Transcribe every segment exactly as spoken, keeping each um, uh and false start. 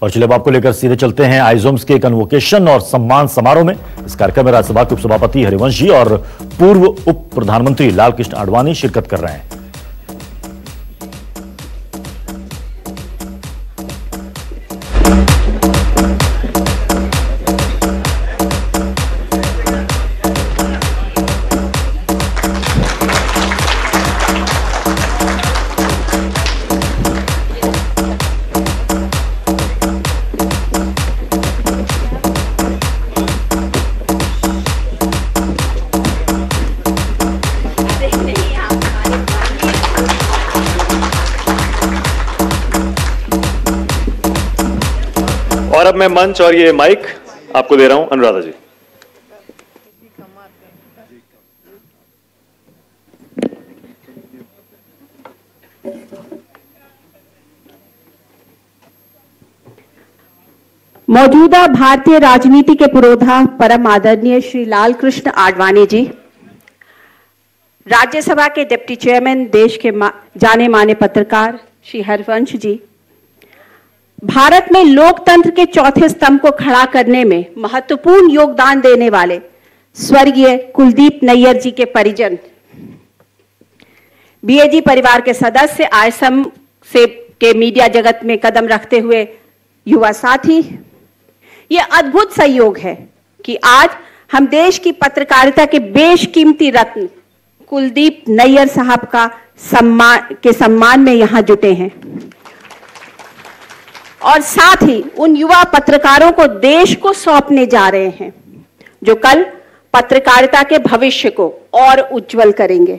और चलिए अब आपको लेकर सीधे चलते हैं आइसोम्स के कन्वोकेशन और सम्मान समारोह में। इस कार्यक्रम में राज्यसभा के उपसभापति हरिवंश जी और पूर्व उप प्रधानमंत्री लालकृष्ण आडवाणी शिरकत कर रहे हैं। और अब मैं मंच और ये माइक आपको दे रहा हूं, अनुराधा जी। मौजूदा भारतीय राजनीति के पुरोधा परम आदरणीय श्री लालकृष्ण आडवाणी जी, राज्यसभा के डिप्टी चेयरमैन, देश के जाने माने पत्रकार श्री हरिवंश जी, भारत में लोकतंत्र के चौथे स्तंभ को खड़ा करने में महत्वपूर्ण योगदान देने वाले स्वर्गीय कुलदीप नैयर जी के परिजन, बीएजी परिवार के सदस्य, आईएसएम से के मीडिया जगत में कदम रखते हुए युवा साथी, ये अद्भुत संयोग है कि आज हम देश की पत्रकारिता के बेशकीमती रत्न कुलदीप नैयर साहब का सम्मान के सम्मान में यहां जुटे हैं और साथ ही उन युवा पत्रकारों को देश को सौंपने जा रहे हैं जो कल पत्रकारिता के भविष्य को और उज्जवल करेंगे।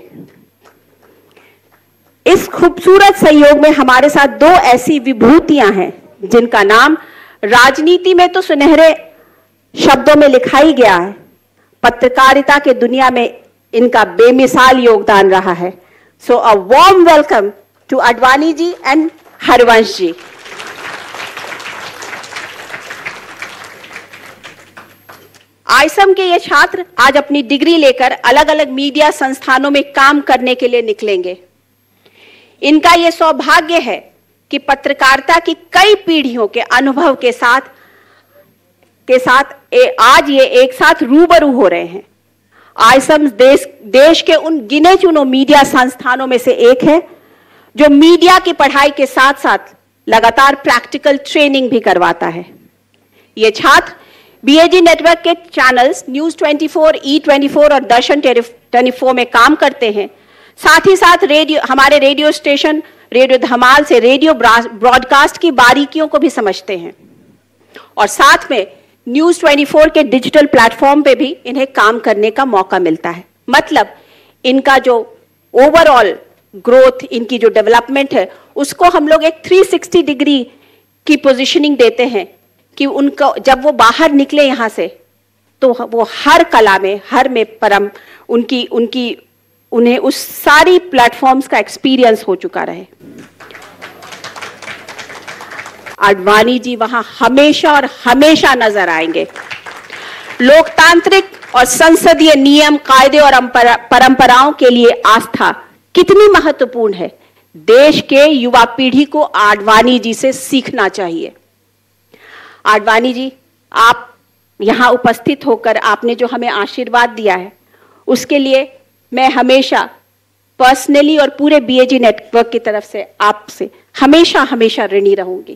इस खूबसूरत संयोग में हमारे साथ दो ऐसी विभूतियां हैं जिनका नाम राजनीति में तो सुनहरे शब्दों में लिखा ही गया है, पत्रकारिता के दुनिया में इनका बेमिसाल योगदान रहा है। So a warm welcome to Advani ji and Harivansh ji. ISM के ये छात्र आज अपनी डिग्री लेकर अलग अलग मीडिया संस्थानों में काम करने के लिए निकलेंगे। इनका ये सौभाग्य है कि पत्रकारिता की कई पीढ़ियों के अनुभव के साथ के साथ ए, आज ये एक साथ रूबरू हो रहे हैं। आईएसएम देश देश के उन गिने चुने मीडिया संस्थानों में से एक है जो मीडिया की पढ़ाई के साथ साथ लगातार प्रैक्टिकल ट्रेनिंग भी करवाता है। ये छात्र बीएजी नेटवर्क के चैनल्स न्यूज चौबीस, ई चौबीस और दर्शन चौबीस में काम करते हैं। साथ ही साथ रेडियो हमारे रेडियो स्टेशन रेडियो धमाल से रेडियो ब्रॉडकास्ट की बारीकियों को भी समझते हैं और साथ में न्यूज चौबीस के डिजिटल प्लेटफॉर्म पे भी इन्हें काम करने का मौका मिलता है। मतलब इनका जो ओवरऑल ग्रोथ, इनकी जो डेवलपमेंट है, उसको हम लोग एक तीन सौ साठ डिग्री की पोजीशनिंग देते हैं कि उनको जब वो बाहर निकले यहां से तो वो हर कला में, हर में परम उनकी उनकी उन्हें उस सारी प्लेटफॉर्म्स का एक्सपीरियंस हो चुका रहे। आडवाणी जी वहां हमेशा और हमेशा नजर आएंगे। लोकतांत्रिक और संसदीय नियम, कायदे और परंपराओं के लिए आस्था कितनी महत्वपूर्ण है, देश के युवा पीढ़ी को आडवाणी जी से सीखना चाहिए। आडवाणी जी, आप यहां उपस्थित होकर आपने जो हमें आशीर्वाद दिया है उसके लिए मैं हमेशा पर्सनली और पूरे बीएजी नेटवर्क की तरफ से आपसे हमेशा हमेशा ऋणी रहूंगी।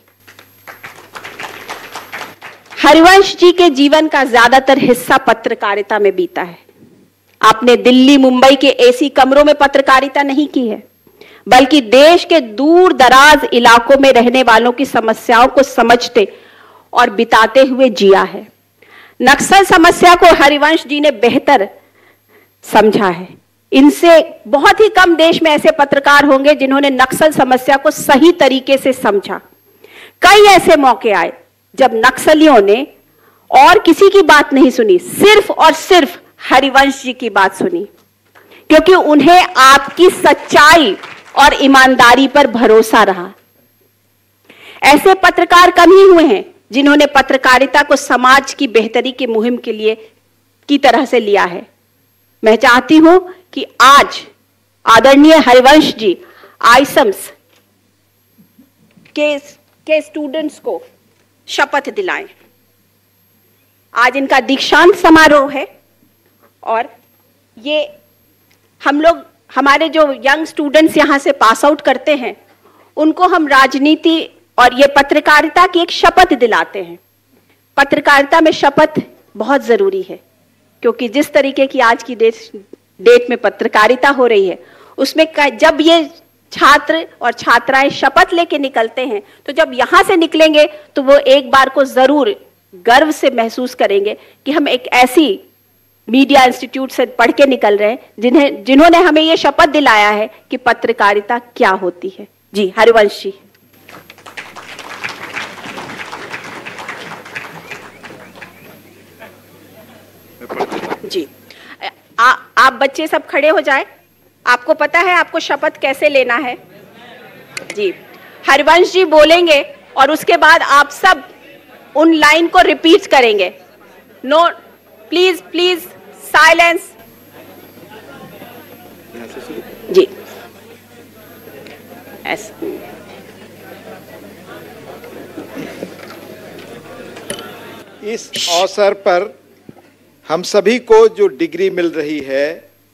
हरिवंश जी के जीवन का ज्यादातर हिस्सा पत्रकारिता में बीता है। आपने दिल्ली, मुंबई के एसी कमरों में पत्रकारिता नहीं की है, बल्कि देश के दूर दराज इलाकों में रहने वालों की समस्याओं को समझते और बिताते हुए जिया है। नक्सल समस्या को हरिवंश जी ने बेहतर समझा है। इनसे बहुत ही कम देश में ऐसे पत्रकार होंगे जिन्होंने नक्सल समस्या को सही तरीके से समझा। कई ऐसे मौके आए जब नक्सलियों ने और किसी की बात नहीं सुनी, सिर्फ और सिर्फ हरिवंश जी की बात सुनी, क्योंकि उन्हें आपकी सच्चाई और ईमानदारी पर भरोसा रहा। ऐसे पत्रकार कम ही हुए हैं जिन्होंने पत्रकारिता को समाज की बेहतरी की मुहिम के लिए की तरह से लिया है। मैं चाहती हूं कि आज आदरणीय हरिवंश जी आईएसएम्स के के स्टूडेंट्स को शपथ दिलाएं। आज इनका दीक्षांत समारोह है और ये हम लोग, हमारे जो यंग स्टूडेंट्स यहाँ से पास आउट करते हैं, उनको हम राजनीति और ये पत्रकारिता की एक शपथ दिलाते हैं। पत्रकारिता में शपथ बहुत जरूरी है, क्योंकि जिस तरीके की आज की डेट डेट में पत्रकारिता हो रही है, उसमें जब ये छात्र और छात्राएं शपथ लेके निकलते हैं, तो जब यहां से निकलेंगे तो वो एक बार को जरूर गर्व से महसूस करेंगे कि हम एक ऐसी मीडिया इंस्टीट्यूट से पढ़ के निकल रहे हैं जिन्हें जिन्होंने हमें ये शपथ दिलाया है कि पत्रकारिता क्या होती है। जी, हरिवंश जी। जी, आ, आप बच्चे सब खड़े हो जाए। आपको पता है आपको शपथ कैसे लेना है। जी, हरिवंश जी बोलेंगे और उसके बाद आप सब उन लाइन को रिपीट करेंगे। No, please please silence. जी, ऐसे इस अवसर पर हम सभी को जो डिग्री मिल रही है,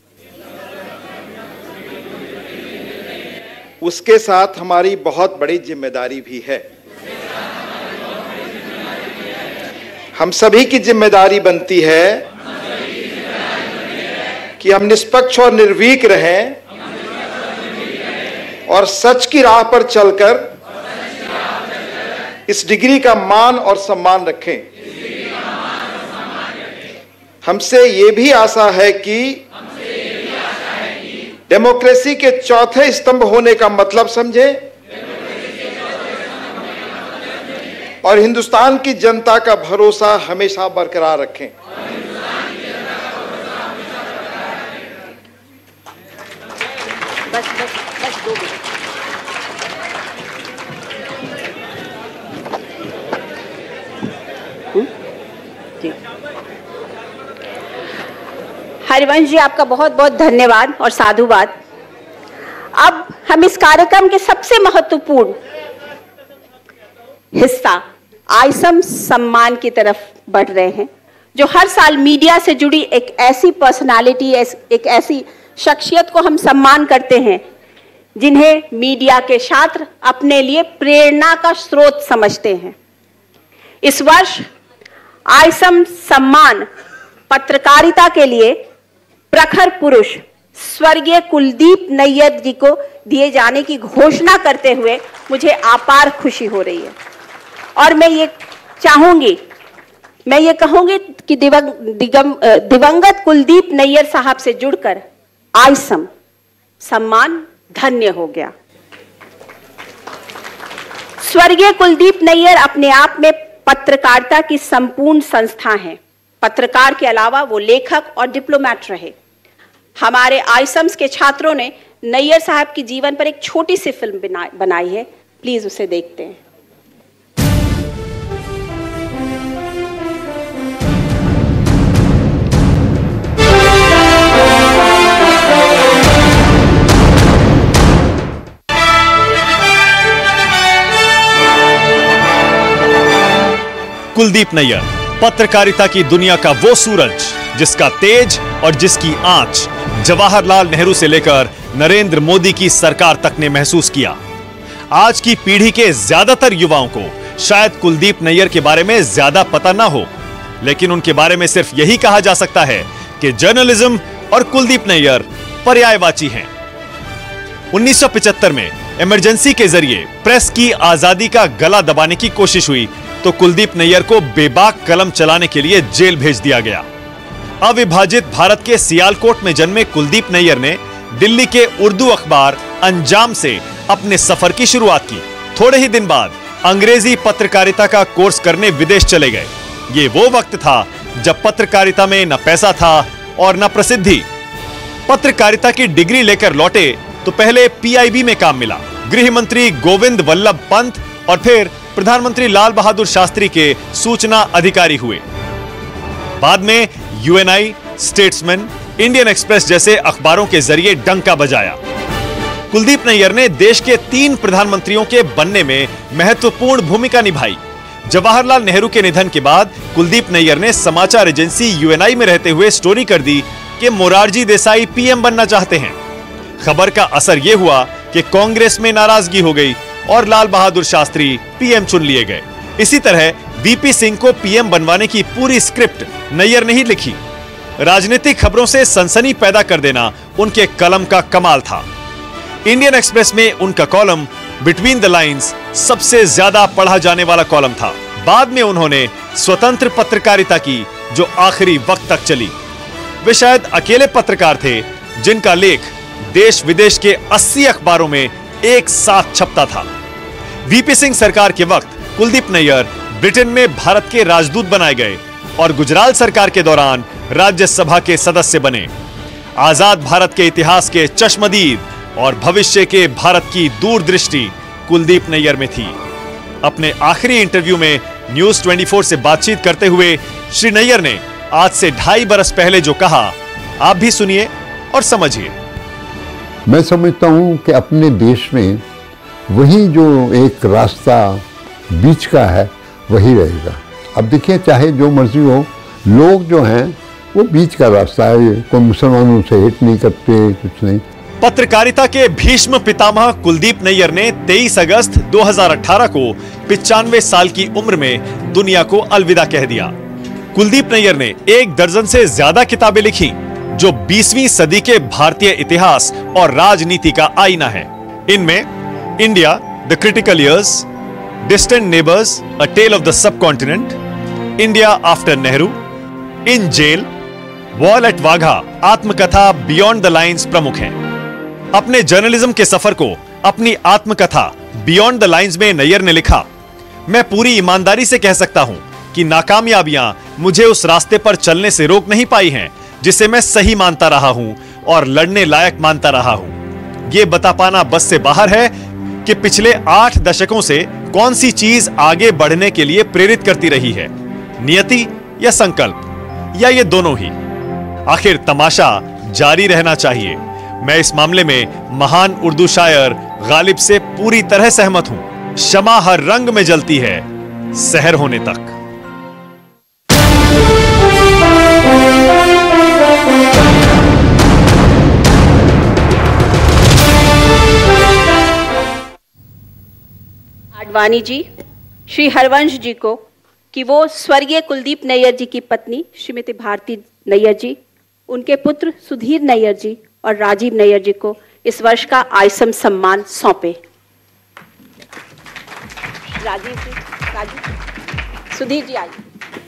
उसके साथ हमारी बहुत बड़ी जिम्मेदारी भी है। हम सभी की जिम्मेदारी बनती है कि हम निष्पक्ष और निर्भीक रहें और सच की राह पर चलकर इस डिग्री का मान और सम्मान रखें। हमसे ये भी आशा है कि डेमोक्रेसी के चौथे स्तंभ होने का मतलब समझें और हिंदुस्तान की जनता का भरोसा हमेशा बरकरार रखें। बस बस बस दो मिनट। जी, हरिवंश जी, आपका बहुत बहुत धन्यवाद और साधुवाद। अब हम इस कार्यक्रम के सबसे महत्वपूर्ण हिस्सा आइसम सम्मान की तरफ बढ़ रहे हैं, जो हर साल मीडिया से जुड़ी एक ऐसी पर्सनालिटी, एक ऐसी शख्सियत को हम सम्मान करते हैं जिन्हें मीडिया के छात्र अपने लिए प्रेरणा का स्रोत समझते हैं। इस वर्ष आइसम सम्मान पत्रकारिता के लिए प्रखर पुरुष स्वर्गीय कुलदीप नैयर जी को दिए जाने की घोषणा करते हुए मुझे अपार खुशी हो रही है। और मैं ये चाहूंगी, मैं ये कहूंगी कि दिवंग, दिगम, दिवंगत कुलदीप नैयर साहब से जुड़कर आइसम सम्मान धन्य हो गया। स्वर्गीय कुलदीप नैयर अपने आप में पत्रकारिता की संपूर्ण संस्था हैं। पत्रकार के अलावा वो लेखक और डिप्लोमेट रहे। हमारे आइसम्स के छात्रों ने नैयर साहब की जीवन पर एक छोटी सी फिल्म बनाई है, प्लीज उसे देखते हैं। कुलदीप नैयर, पत्रकारिता की दुनिया का वो सूरज जिसका तेज और जिसकी आंच जवाहरलाल नेहरू से लेकर नरेंद्र मोदी की सरकार तक ने महसूस किया। आज की पीढ़ी के ज्यादातर युवाओं को शायद कुलदीप नैयर के बारे में ज्यादा पता ना हो, लेकिन उनके बारे में सिर्फ यही कहा जा सकता है कि जर्नलिज्म और कुलदीप नैयर पर्यायवाची हैं। उन्नीस सौ पचहत्तर में इमरजेंसी के जरिए प्रेस की आजादी का गला दबाने की कोशिश हुई तो कुलदीप नैयर को बेबाक कलम चलाने के लिए जेल भेज दिया गया। अविभाजित भारत के सियालकोट में जन्मे कुलदीप नैयर ने दिल्ली के उर्दू अखबार अंजाम से अपने सफर की शुरुआत की। थोड़े ही दिन बाद अंग्रेजी पत्रकारिता का कोर्स करने विदेश चले गए। ये वो वक्त था जब पत्रकारिता में न पैसा था और न प्रसिद्धि। पत्रकारिता की डिग्री लेकर लौटे तो पहले पीआईबी में काम मिला। गृह मंत्री गोविंद वल्लभ पंत और फिर प्रधानमंत्री लाल बहादुर शास्त्री के सूचना अधिकारी हुए। बाद में यूएनआई, स्टेट्समैन, इंडियन एक्सप्रेस जैसे अखबारों के जरिए डंका बजाया। कुलदीप नैयर ने देश के तीन प्रधानमंत्रियों के बनने में महत्वपूर्ण भूमिका निभाई। जवाहरलाल नेहरू के निधन के बाद कुलदीप नैयर ने समाचार एजेंसी यूएनआई में रहते हुए स्टोरी कर दी कि मोरारजी देसाई पीएम बनना चाहते हैं। खबर का असर यह हुआ कि कांग्रेस में नाराजगी हो गई और लाल बहादुर शास्त्री पीएम चुन लिए गए। इसी तरह वीपी सिंह को पीएम बनवाने की पूरी स्क्रिप्ट नैयर ने ही लिखी। राजनीतिक खबरों से सनसनी पैदा कर देना उनके कलम का कमाल था। इंडियन एक्सप्रेस में उनका कॉलम बिटवीन द लाइंस सबसे ज्यादा पढ़ा जाने वाला कॉलम था। बाद में उन्होंने स्वतंत्र पत्रकारिता की जो आखिरी वक्त तक चली। वे शायद अकेले पत्रकार थे जिनका लेख देश विदेश के अस्सी अखबारों में एक साथ छपता था। वीपी सिंह सरकार के वक्त कुलदीप नैयर ब्रिटेन में भारत के राजदूत बनाए गए और गुजराल सरकार के दौरान राज्यसभा के सदस्य बने। आजाद भारत के इतिहास के चश्मदीद और भविष्य के भारत की दूरदृष्टि कुलदीप नैयर में थी। अपने आखिरी इंटरव्यू में न्यूज चौबीस से बातचीत करते हुए श्री नैयर ने आज से ढाई बरस पहले जो कहा, आप भी सुनिए और समझिए। मैं समझता हूं कि अपने देश में वही जो एक रास्ता बीच का है वही रहेगा। अब देखिए, चाहे जो मर्जी हो, लोग जो हैं वो बीच का रास्ता है। कोई मुसलमानों से हिट नहीं करते, कुछ नहीं। पत्रकारिता के भीष्म पितामह कुलदीप नैयर ने तेईस अगस्त दो हज़ार अठारह को पिचानवे साल की उम्र में दुनिया को अलविदा कह दिया। कुलदीप नैयर ने एक दर्जन से ज्यादा किताबें लिखी जो बीसवीं सदी के भारतीय इतिहास और राजनीति का आईना है। इनमें India the critical years, distant neighbours, a tale of the subcontinent, India after Nehru, in jail, wall at Wagah, आत्मकथा बियॉन्ड द लाइंस प्रमुख हैं। अपने जर्नलिज्म के सफर को अपनी आत्मकथा बियॉन्ड द लाइंस में नैयर ने लिखा, मैं पूरी ईमानदारी से कह सकता हूं कि नाकामयाबियां मुझे उस रास्ते पर चलने से रोक नहीं पाई हैं जिसे मैं सही मानता रहा हूं और लड़ने लायक मानता रहा हूं। यह बता पाना बस से बाहर है कि पिछले आठ दशकों से कौन सी चीज आगे बढ़ने के लिए प्रेरित करती रही है, नियति या संकल्प, या ये दोनों ही। आखिर तमाशा जारी रहना चाहिए। मैं इस मामले में महान उर्दू शायर गालिब से पूरी तरह सहमत हूं। शमा हर रंग में जलती है, सहर होने तक। आडवाणी जी श्री हरवंश जी को कि वो स्वर्गीय कुलदीप नैयर जी की पत्नी श्रीमती भारती नैयर जी, उनके पुत्र सुधीर नैयर जी और राजीव नैयर जी को इस वर्ष का आइसम सम्मान सौंपे। राजीव जी, राजीव, सुधीर जी आइए।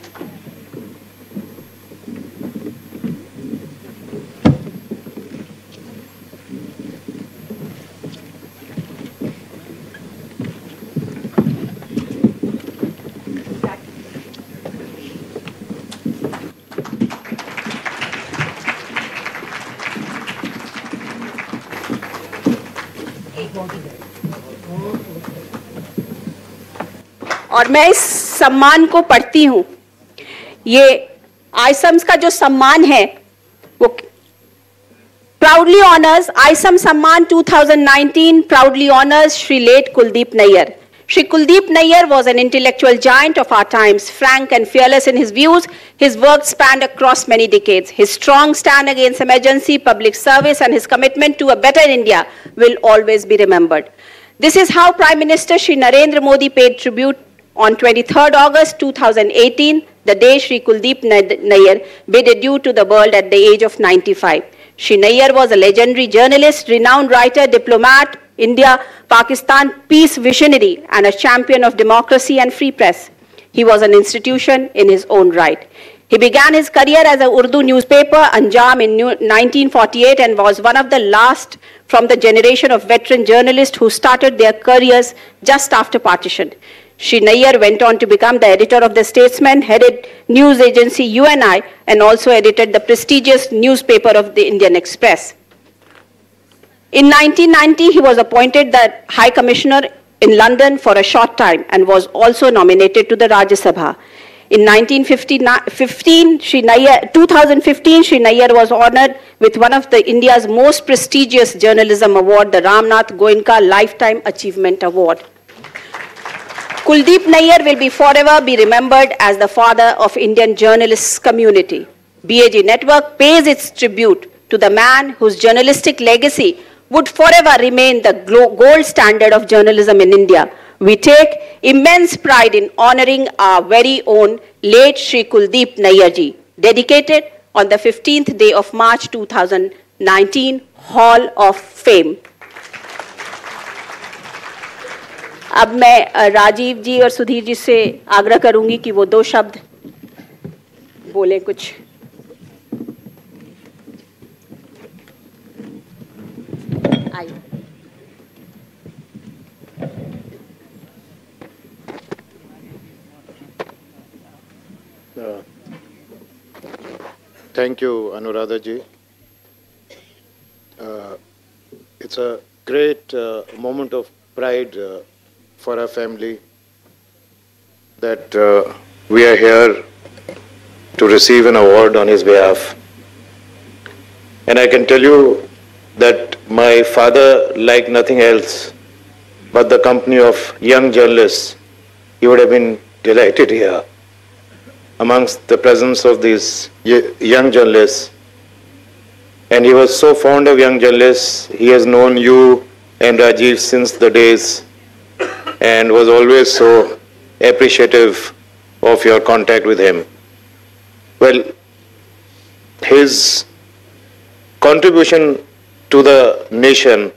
और मैं इस सम्मान को पढ़ती हूं। ये आइसम्स का जो सम्मान है वो प्राउडली ऑनर्स आइसम सम्मान two thousand nineteen proudly honours Shri late Kuldeep Nayar. Shri Kuldeep Nayar was an intellectual giant of our times, frank and fearless in his views. His work spanned across many decades. His strong stand against emergency, public service, and his commitment to a better India will always be remembered. This is how Prime Minister Shri Narendra Modi paid tribute on twenty-third August two thousand eighteen, the day Shri Kuldeep Nayar bid adieu to the world at the age of ninety-five. Shri Nayar was a legendary journalist, renowned writer, diplomat, India-Pakistan peace visionary, and a champion of democracy and free press. He was an institution in his own right. He began his career as a Urdu newspaper, Anjam, in nineteen forty-eight, and was one of the last from the generation of veteran journalists who started their careers just after partition. Shri Nayar went on to become the editor of The Statesman, headed news agency U N I, and also edited the prestigious newspaper of the Indian Express. In nineteen ninety, he was appointed the High Commissioner in London for a short time and was also nominated to the Rajya Sabha. In nineteen fifteen, Shri Nayar, two thousand fifteen, Shri Nayar was honored with one of the India's most prestigious journalism award, the Ramnath Goenka Lifetime Achievement Award. Kuldeep Nayyar will be forever be remembered as the father of Indian journalists community. B A G Network pays its tribute to the man whose journalistic legacy would forever remain the gold standard of journalism in India. We take immense pride in honoring our very own late Shri Kuldeep Nayyar ji, dedicated on the fifteenth day of March two thousand nineteen, Hall of Fame. अब मैं राजीव जी और सुधीर जी से आग्रह करूंगी कि वो दो शब्द बोलें कुछ. आइए. Uh, thank you, Anuradha ji. Uh, it's a great uh, moment of pride uh, for our family that uh, we are here to receive an award on his behalf. And I can tell you that my father liked nothing else but the company of young journalists. He would have been delighted here amongst the presence of these young journalists. And he was so fond of young journalists. He has known you and Rajiv since the days and was always so appreciative of your contact with him. Well, his contribution to the nation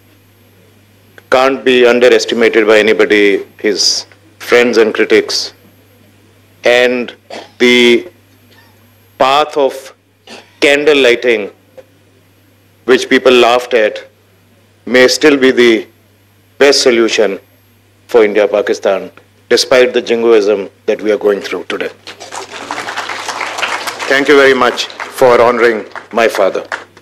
can't be underestimated by anybody, his friends and critics. And the path of candle lighting, which people laughed at, may still be the best solution for India-Pakistan, despite the jingoism that we are going through today. Thank you very much for honoring my father.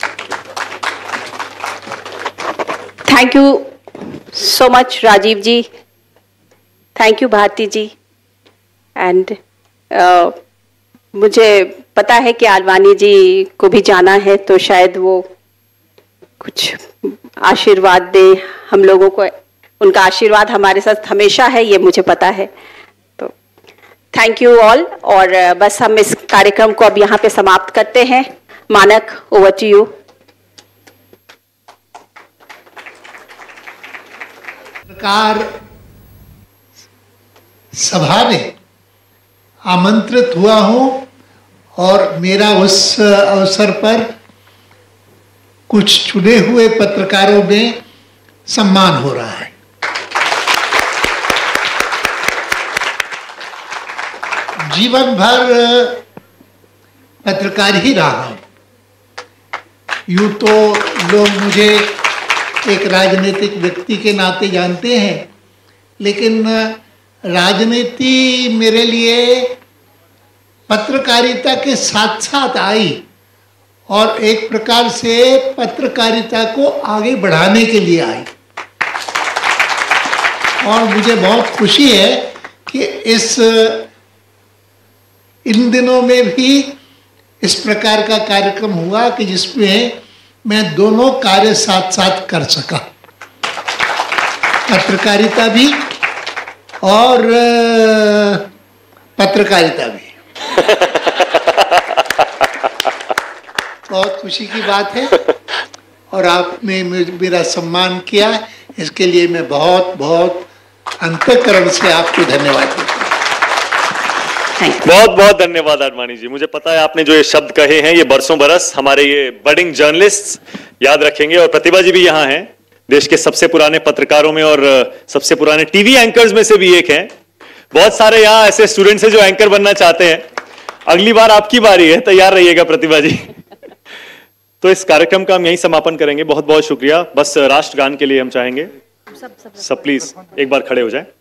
Thank you so much, Rajiv ji. Thank you, Bharti ji. And uh, मुझे पता है कि आडवाणी जी को भी जाना है, तो शायद वो कुछ आशीर्वाद दे हम लोगों को. उनका आशीर्वाद हमारे साथ हमेशा है, ये मुझे पता है. तो थैंक यू ऑल. और बस हम इस कार्यक्रम को अब यहाँ पे समाप्त करते हैं. मानक, ओवर टू यू. सरकार सभा में आमंत्रित हुआ हूं और मेरा उस अवसर पर कुछ चुने हुए पत्रकारों में सम्मान हो रहा है. जीवन भर पत्रकार ही रहा हूं. यूं तो लोग मुझे एक राजनीतिक व्यक्ति के नाते जानते हैं, लेकिन राजनीति मेरे लिए पत्रकारिता के साथ साथ आई और एक प्रकार से पत्रकारिता को आगे बढ़ाने के लिए आई. और मुझे बहुत खुशी है कि इस इन दिनों में भी इस प्रकार का कार्यक्रम हुआ कि जिसमें मैं दोनों कार्य साथ साथ कर सका, पत्रकारिता भी और पत्रकारिता भी. बहुत खुशी की बात है और आपने मेरा सम्मान किया, इसके लिए मैं बहुत बहुत अंतःकरण से आपको धन्यवाद देता हूँ. बहुत बहुत धन्यवाद आडवाणी जी. मुझे पता है आपने जो ये शब्द कहे हैं ये बरसों बरस हमारे ये बडिंग जर्नलिस्ट याद रखेंगे. और प्रतिभा जी भी यहाँ हैं, देश के सबसे पुराने पत्रकारों में और सबसे पुराने टीवी एंकर्स में से भी एक हैं. बहुत सारे यहाँ ऐसे स्टूडेंट्स हैं जो एंकर बनना चाहते हैं. अगली बार आपकी बारी है, तैयार रहिएगा प्रतिभा जी. तो इस कार्यक्रम का हम यहीं समापन करेंगे. बहुत बहुत शुक्रिया. बस राष्ट्रगान के लिए हम चाहेंगे सब प्लीज एक बार खड़े हो जाएं.